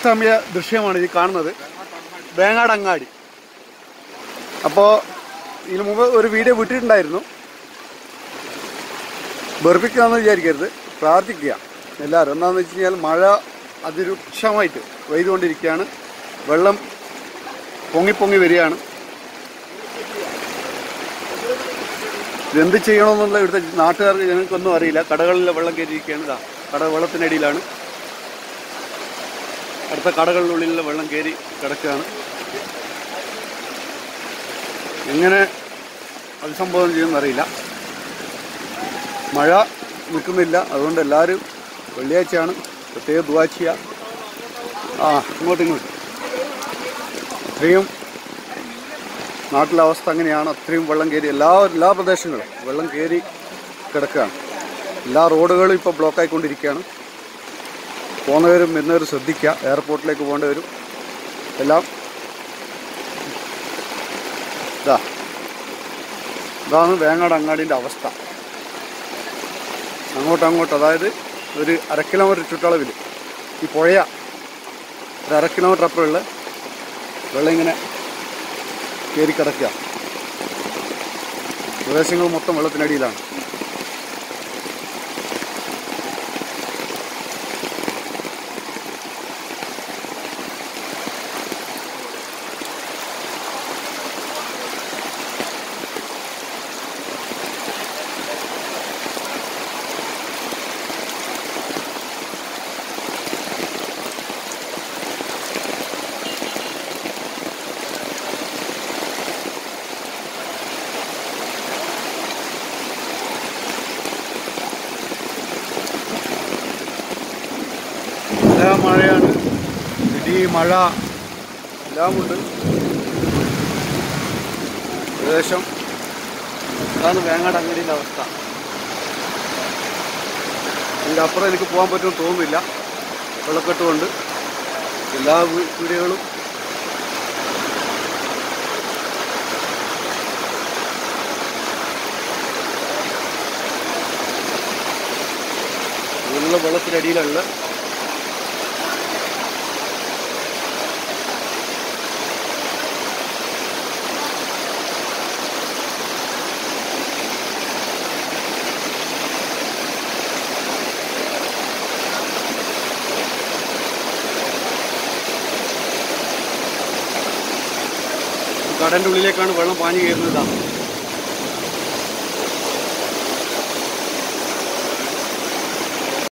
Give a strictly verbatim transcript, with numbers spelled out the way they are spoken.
സമയ ദൃശ്യമാണ് ഈ കാണുന്നത്, വേങ്ങാടങ്ങാടി. അപ്പോൾ ഇതിനു മുമ്പ് ഒരു വീഡിയോ വിട്ടിട്ടുണ്ടായിരുന്നു, വെറുപ്പിക്കാമെന്ന് വിചാരിക്കരുത്, പ്രാർത്ഥിക്കുക എല്ലാവരും. എന്താണെന്ന് വെച്ച് കഴിഞ്ഞാൽ മഴ അതിരൂക്ഷമായിട്ട് പെയ്തുകൊണ്ടിരിക്കുകയാണ്, വെള്ളം പൊങ്ങി പൊങ്ങി വരികയാണ്. ഇതെന്ത് ചെയ്യണമെന്നുള്ള ഇവിടുത്തെ നാട്ടുകാർക്ക് ഞങ്ങൾക്കൊന്നും അറിയില്ല. കടകളിലെ വെള്ളം കയറിയിരിക്കുകയാണ്. ഇതാ കട വെള്ളത്തിനടിയിലാണ്, അടുത്ത കടകളിലുള്ളിലുള്ള വെള്ളം കയറി കിടക്കുകയാണ്. എങ്ങനെ അഭിസംബോധന ചെയ്യുമെന്ന് അറിയില്ല. മഴ നിൽക്കുന്നില്ല, അതുകൊണ്ട് എല്ലാവരും വെള്ളിയാഴ്ചയാണ്, പ്രത്യേക ദുആ ചെയ്യുക. ആ ഇങ്ങോട്ട് ഇങ്ങോട്ട് അത്രയും നാട്ടിലെ അവസ്ഥ അങ്ങനെയാണ്. അത്രയും വെള്ളം കയറി എല്ലാ എല്ലാ പ്രദേശങ്ങളും വെള്ളം കയറി കിടക്കുകയാണ്. എല്ലാ റോഡുകളും ഇപ്പോൾ ബ്ലോക്കായിക്കൊണ്ടിരിക്കുകയാണ്. പോകുന്നവരും വരുന്നവരും ശ്രദ്ധിക്കുക, എയർപോർട്ടിലേക്ക് പോകേണ്ടവരും എല്ലാം. ഇതാ ഇതാണ് വേങ്ങാടങ്ങാടിൻ്റെ അവസ്ഥ. അങ്ങോട്ട് അങ്ങോട്ട് അതായത് ഒരു അര കിലോമീറ്റർ ചുറ്റളവിൽ ഈ പുഴ ഒരു അര കിലോമീറ്റർ അപ്പുറമുള്ള വെള്ളം ഇങ്ങനെ കയറി കിടക്കുക. പ്രദേശങ്ങൾ മൊത്തം വെള്ളത്തിനടിയിലാണ്. നല്ല മഴയാണ്, ഇടി മഴ എല്ലാമുണ്ട്. ഏകദേശം അതാണ് വേങ്ങാടങ്ങാടിൻ്റെ അവസ്ഥ. ഇതിൻ്റെ അപ്പുറം എനിക്ക് പോകാൻ പറ്റുമെന്ന് തോന്നുന്നില്ല, വെള്ളക്കെട്ടുകൊണ്ട്. എല്ലാ വീടുകളും നല്ല വെള്ളത്തിനടിയിലുള്ള കടലിൻ്റെ ഉള്ളിലേക്കാണ് വെള്ളം പാഞ്ഞു കയറുന്നതാണ്.